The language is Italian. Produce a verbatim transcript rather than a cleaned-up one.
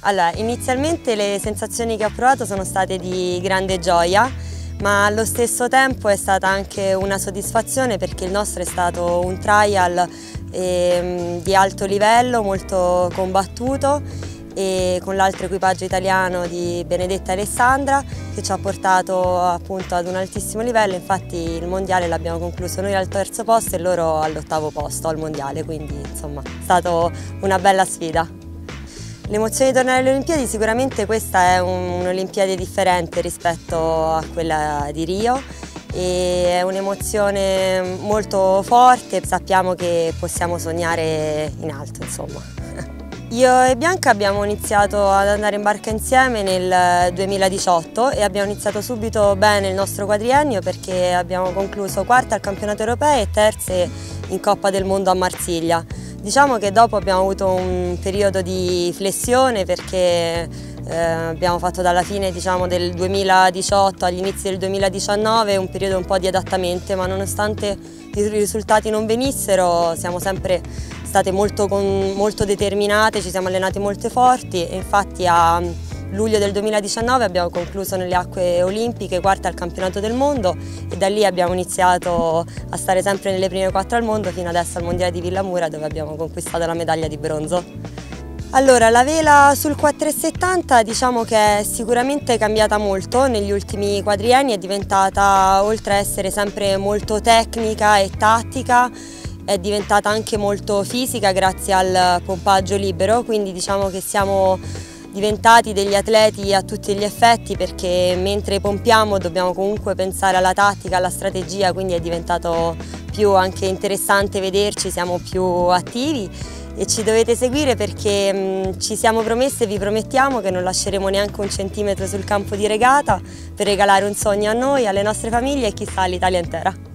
Allora, inizialmente le sensazioni che ho provato sono state di grande gioia, ma allo stesso tempo è stata anche una soddisfazione perché il nostro è stato un trial eh, di alto livello, molto combattuto, e con l'altro equipaggio italiano di Benedetta e Alessandra, che ci ha portato appunto ad un altissimo livello. Infatti il mondiale l'abbiamo concluso noi al terzo posto e loro all'ottavo posto al mondiale, quindi insomma è stata una bella sfida. L'emozione di tornare alle Olimpiadi, sicuramente questa è un'Olimpiade differente rispetto a quella di Rio, e è un'emozione molto forte, sappiamo che possiamo sognare in alto, insomma. Io e Bianca abbiamo iniziato ad andare in barca insieme nel duemiladiciotto e abbiamo iniziato subito bene il nostro quadriennio perché abbiamo concluso quarta al campionato europeo e terze in Coppa del Mondo a Marsiglia. Diciamo che dopo abbiamo avuto un periodo di flessione perché eh, abbiamo fatto dalla fine diciamo, del duemiladiciotto agli inizi del duemiladiciannove un periodo un po' di adattamento, ma nonostante i risultati non venissero siamo sempre state molto, molto determinate, ci siamo allenate molto forti e infatti a luglio del duemiladiciannove abbiamo concluso nelle acque olimpiche quarta al campionato del mondo e da lì abbiamo iniziato a stare sempre nelle prime quattro al mondo fino adesso al mondiale di Villamura dove abbiamo conquistato la medaglia di bronzo. Allora, la vela sul quattro e settanta diciamo che è sicuramente cambiata molto negli ultimi quadrienni, è diventata oltre a essere sempre molto tecnica e tattica, è diventata anche molto fisica grazie al pompaggio libero, quindi diciamo che siamo diventati degli atleti a tutti gli effetti perché mentre pompiamo dobbiamo comunque pensare alla tattica, alla strategia, quindi è diventato più anche interessante vederci, siamo più attivi e ci dovete seguire perché mh, ci siamo promesse e vi promettiamo che non lasceremo neanche un centimetro sul campo di regata per regalare un sogno a noi, alle nostre famiglie e chissà all'Italia intera.